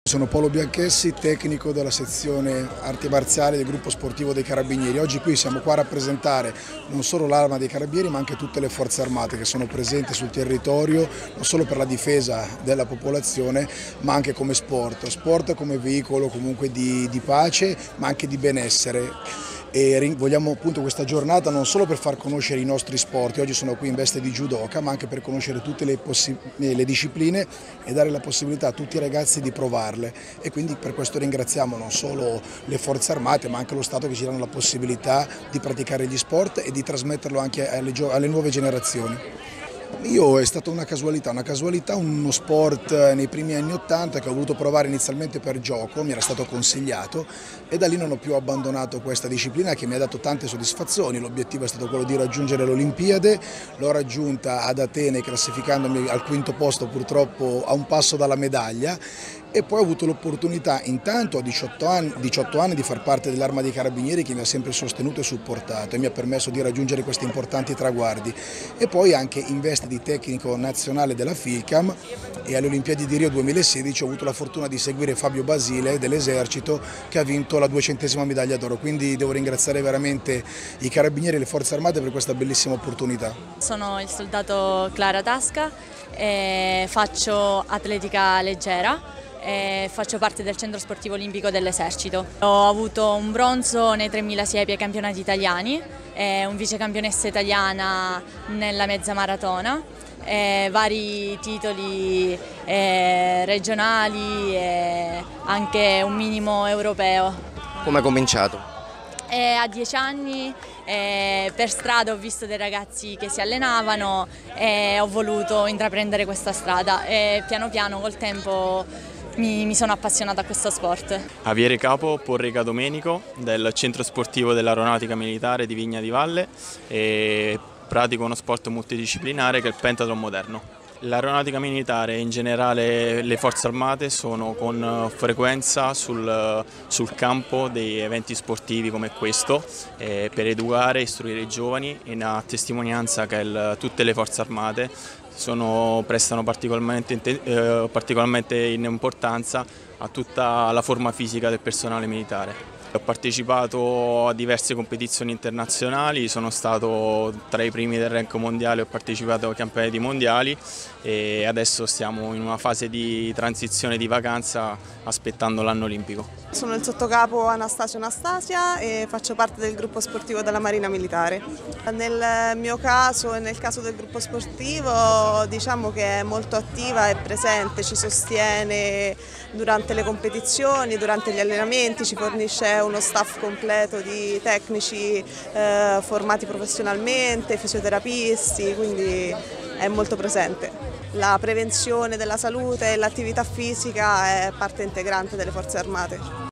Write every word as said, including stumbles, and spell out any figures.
Sono Paolo Bianchessi, tecnico della sezione arti marziali del gruppo sportivo dei Carabinieri. Oggi qui siamo qua a rappresentare non solo l'Arma dei Carabinieri ma anche tutte le forze armate che sono presenti sul territorio, non solo per la difesa della popolazione ma anche come sport, sport come veicolo comunque di, di pace ma anche di benessere. E vogliamo appunto questa giornata non solo per far conoscere i nostri sport, oggi sono qui in veste di judoka, ma anche per conoscere tutte le, le discipline e dare la possibilità a tutti i ragazzi di provarle, e quindi per questo ringraziamo non solo le forze armate ma anche lo Stato che ci danno la possibilità di praticare gli sport e di trasmetterlo anche alle, alle nuove generazioni. Io è stata una casualità, una casualità, uno sport nei primi anni ottanta che ho voluto provare inizialmente per gioco, mi era stato consigliato e da lì non ho più abbandonato questa disciplina che mi ha dato tante soddisfazioni. L'obiettivo è stato quello di raggiungere l'Olimpiade, l'ho raggiunta ad Atene classificandomi al quinto posto, purtroppo a un passo dalla medaglia, e poi ho avuto l'opportunità intanto a diciotto anni, diciotto anni di far parte dell'Arma dei Carabinieri che mi ha sempre sostenuto e supportato e mi ha permesso di raggiungere questi importanti traguardi, e poi anche in veste di tecnico nazionale della Filcam, e alle Olimpiadi di Rio duemilasedici ho avuto la fortuna di seguire Fabio Basile dell'Esercito che ha vinto la duecentesima medaglia d'oro, quindi devo ringraziare veramente i Carabinieri e le Forze Armate per questa bellissima opportunità. Sono il soldato Clara Tasca, e faccio atletica leggera. E faccio parte del centro sportivo olimpico dell'Esercito. Ho avuto un bronzo nei tremila siepi ai campionati italiani, e un vicecampionessa italiana nella mezza maratona, e vari titoli e regionali e anche un minimo europeo. Come hai cominciato? E a dieci anni e per strada ho visto dei ragazzi che si allenavano e ho voluto intraprendere questa strada, e piano piano col tempo Mi, mi sono appassionata a questo sport. Javiere Capo, Porrega Domenico, del centro sportivo dell'Aeronautica Militare di Vigna di Valle, e pratico uno sport multidisciplinare che è il pentathlon moderno. L'aeronautica militare e in generale le forze armate sono con frequenza sul, sul campo dei eventi sportivi come questo, eh, per educare e istruire i giovani, in a testimonianza che il, tutte le forze armate sono, prestano particolarmente, eh, particolarmente in importanza a tutta la forma fisica del personale militare. Ho partecipato a diverse competizioni internazionali, sono stato tra i primi del rank mondiale, ho partecipato ai campionati mondiali e adesso stiamo in una fase di transizione di vacanza aspettando l'anno olimpico. Sono il sottocapo Anastasio Anastasia e faccio parte del gruppo sportivo della Marina Militare. Nel mio caso e nel caso del gruppo sportivo diciamo che è molto attiva e presente, ci sostiene durante le competizioni, durante gli allenamenti, ci fornisce uno staff completo di tecnici eh, formati professionalmente, fisioterapisti, quindi è molto presente. La prevenzione della salute e l'attività fisica è parte integrante delle Forze Armate.